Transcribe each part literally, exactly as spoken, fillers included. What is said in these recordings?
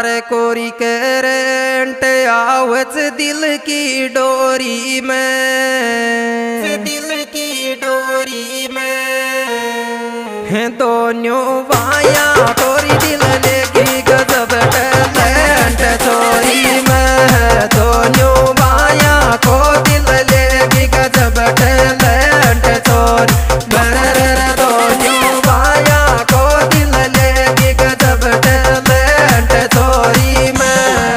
कोरी current आवच दिल की डोरी में, दिल की डोरी में है दोनों वाया कोरी दिल लेगी गजब टैलेंट चोरी में, दोनों वाया को दिल लेगी गजब टैलेंट चोरी में, दोनों वाया को दिल लेगी गजब टैलेंट चोरी में।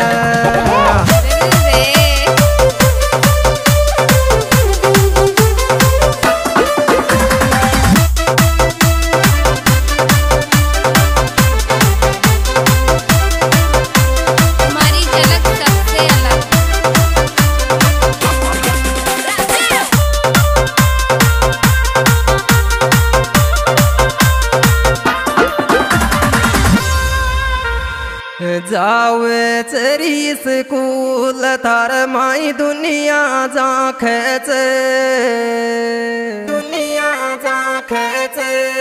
जावे चरी स्कूल थार माई दुनिया जाखेच, दुनिया जाखेच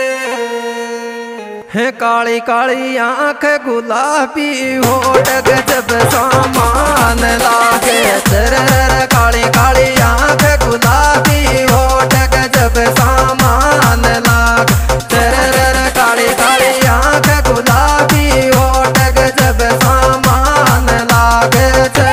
है काली काली आँख गुलाबी होठ गजब सामान लागे, काली काली आँख गुलाबी होठ गजब सामान लागे, काली काली आँख गुलाबी होठ गजब सामान लागे।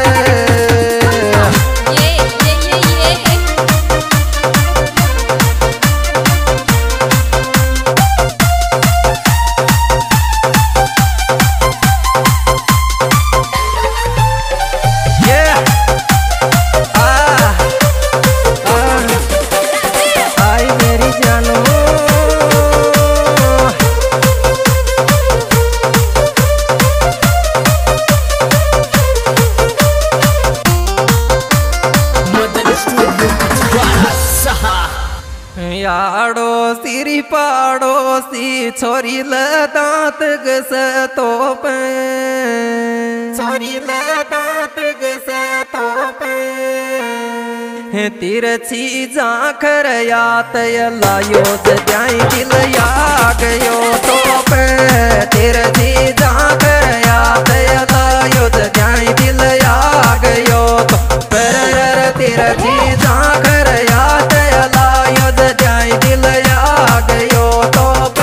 याडोसी पाड़ोसी छोरी दांत गस तो पे, छोरी दांत गस तो पे तिरछी जाखर यात लायो जाई दिल या गयो तो पे, तिरछी जाखर यात लायो जाई दिल या गयो तो पर, तिरछी जाखर यात लायो जाई दिल या गयो तो पे।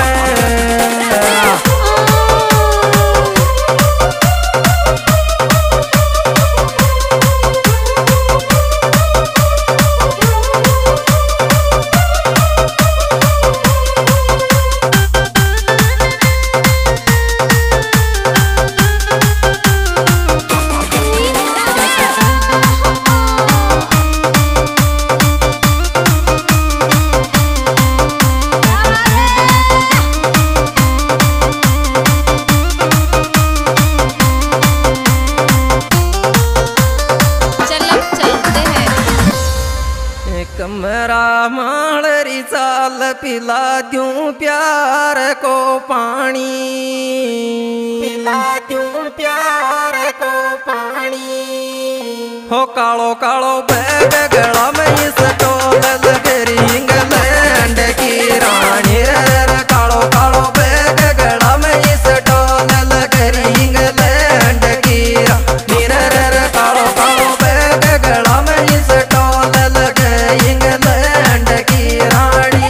कमरा मालरी चाल पिला दूं प्यार को पानी, पिला दूं प्यार को पानी हो कालो कालो बैग गला में इस टोल लगरी इंग्लैंड की रानी, कालो कालो बैग गला में इस टोल लगरी इंग्लैंड की रानी, कालो कालो बैग गला में इस टोल लगरी इंग्लैंड की रानी।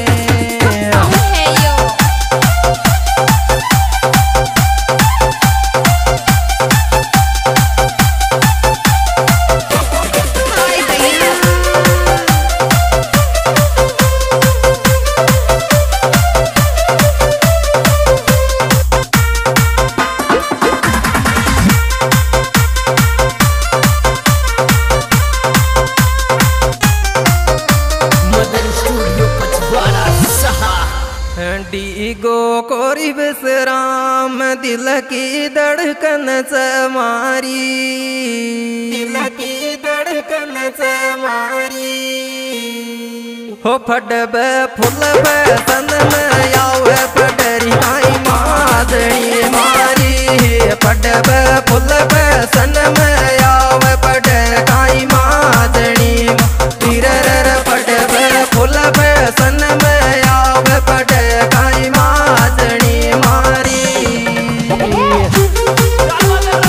डीगो कोरी विश्राम दिल की धड़कन समारी, दिल की धड़कन समारी हो फटब फुल सन में आवे पडरी आई मादनी मारी, फटब फुल सन में आवे पडकाई मादनी तीर फटब फुल सन में आवे पडकाई मादनी मारी।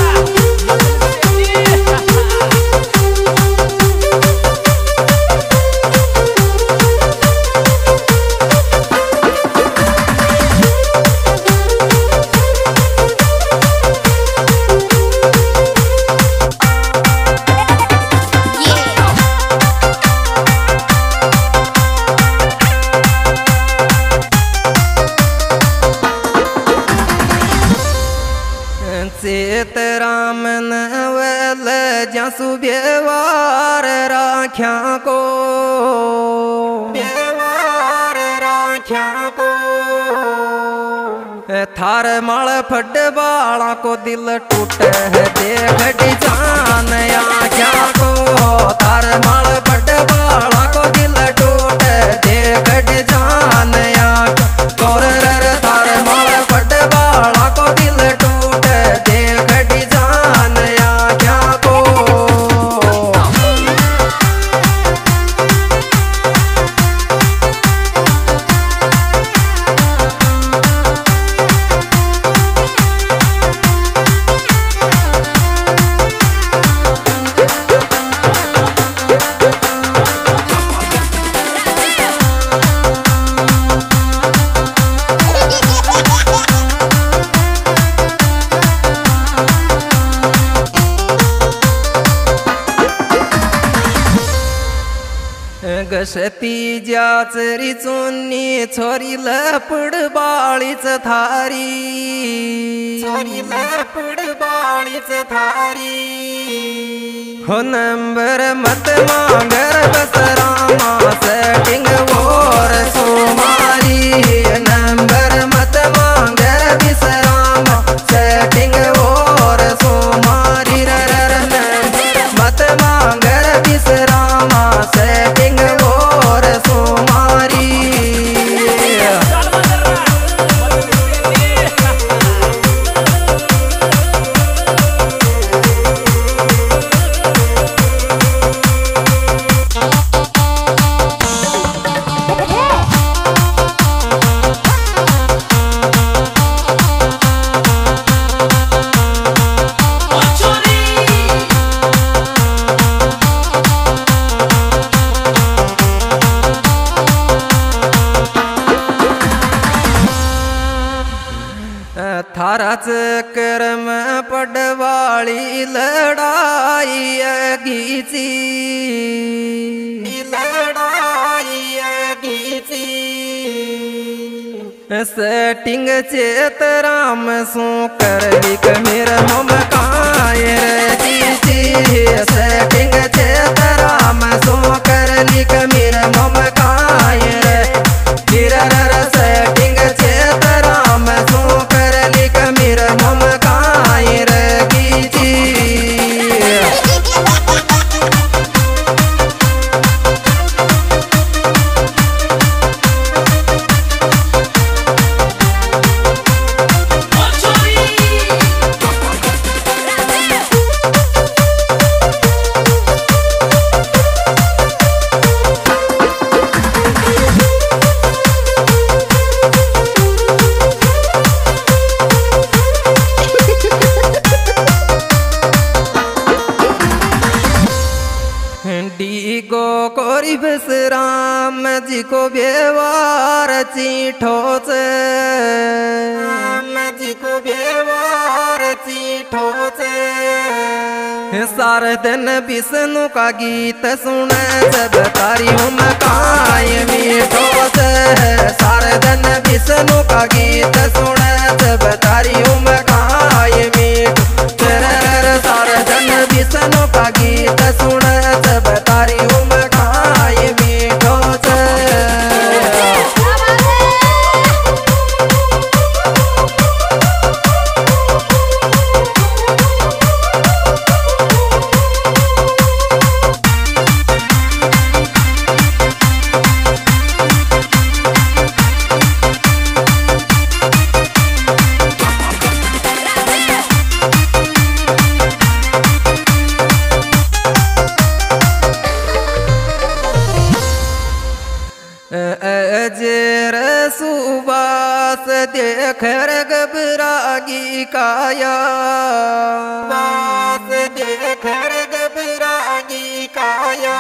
राम नवल जसु व्यवहार राख्या को व्यवहार राख्या को थार माल फट बाला को दिल टूटे है देख जान आख्या को थार माल फट बाला को दिल टूटे देख जान आख्या और थार माल फट बाला को दिल टूटे देख जान आख्या को गशती जाचरी चोन्नी छोरी लपड बाळीच थारी छोरी लपड बाळीच थारी हो नंबर मत मांगर बसरामा सेटिंग वोर सोमारी नंबर मत मांगर बिसरामा सेटिंग वोर सोमारी रर नंबर मत मांगर बिसरामा सेटिंग वोर सोमारी थाराच कर्म पडवाळी लढाई अगीची लढाई अगीची सेटिंग चेत राम सो करली कमीर हम कायर कीची सेटिंग चेत राम सो करली कमीर हम कायर गिरर सेटिंग चेत राम सो करली कमीर हम कायर कीची गो कोरी बसराम जी को व्यवहार चीठोच राम जी को व्यवहार चीठोच सारे दिन विष्णु का गीत सुन जब तारी हम काय मीठोच सारे दिन विष्णु का गीत सुन जब तारी हम काय मीठो सारे दिन विष्णु का गीत सुन जब तारी हम काय मीठोच अजर सुबास देखर घबरागी काया बास देखर घबरागी काया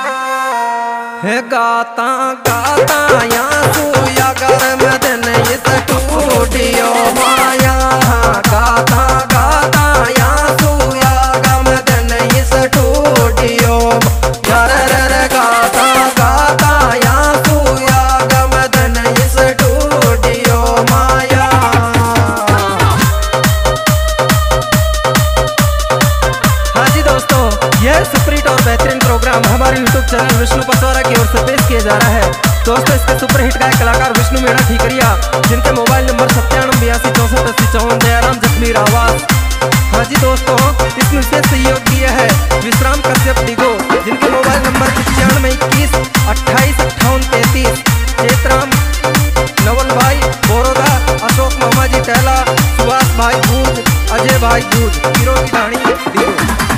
गाता गाता या सुया गर्म दिन इस टूटियो माया गाता गाता या सुया गम दिन इस टूटियो रर गाता गाता या सुया गम दिन इस टूटियो माया प्रोग्राम हमारे यूट्यूब चैनल विष्णु पसवारा की ओर से पेश किया जा रहा है। दोस्तों इसके सुपरहिट गायक कलाकार विष्णु मीणा ठीकरिया, जिनके मोबाइल नंबर सत्तानवे बयासी चौसठ अस्सी चौवन, दयाराम जखमी आवास। हाँ जी दोस्तों, इसमें विशेष सहयोग दिया है विश्राम कश्यप डिगो, जिनके मोबाइल नंबर पचानवे इक्कीस अट्ठाईस अट्ठावन तैतीस। चेतराम नवल भाई बोरोदा, अशोक मामा जी टहला, सुभाष भाई भूज, अजय भाई भूज, हीरो की ढाणी डिगो।